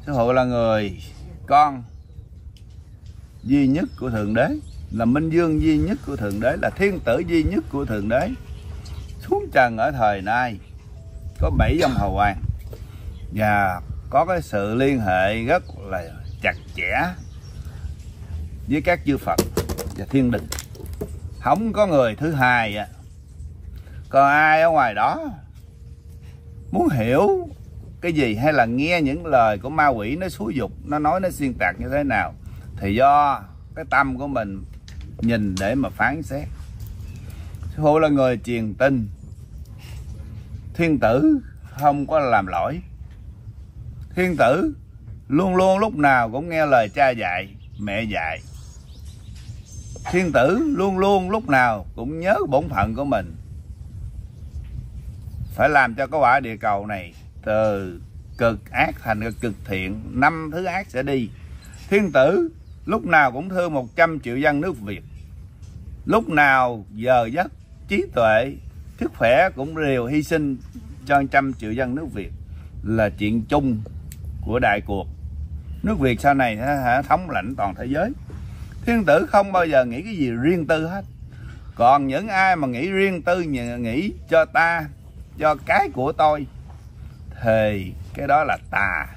Sư phụ là người con duy nhất của Thượng Đế, là minh vương duy nhất của Thượng Đế, là thiên tử duy nhất của Thượng Đế. Xuống trần ở thời nay có 7 dòng hầu hoàng và có cái sự liên hệ rất là chặt chẽ với các chư Phật và thiên đình. Không có người thứ hai. Còn ai ở ngoài đó muốn hiểu cái gì hay là nghe những lời của ma quỷ nó xúi dục, nó nói, nó xuyên tạc như thế nào, thì do cái tâm của mình nhìn để mà phán xét. Sư phụ là người truyền tin thiên tử không có làm lỗi. Thiên tử luôn luôn lúc nào cũng nghe lời cha dạy, mẹ dạy. Thiên tử luôn luôn lúc nào cũng nhớ bổn phận của mình, phải làm cho cái quả địa cầu này từ cực ác thành cực thiện, 5 thứ ác sẽ đi. Thiên tử lúc nào cũng thương 100 triệu dân nước Việt, lúc nào giờ giấc trí tuệ sức khỏe cũng đều hy sinh cho 100 triệu dân nước Việt, là chuyện chung của đại cuộc. Nước Việt sau này sẽ thống lãnh toàn thế giới. Thiên tử không bao giờ nghĩ cái gì riêng tư hết. Còn những ai mà nghĩ riêng tư, nghĩ cho ta, cho cái của tôi, thì cái đó là tà.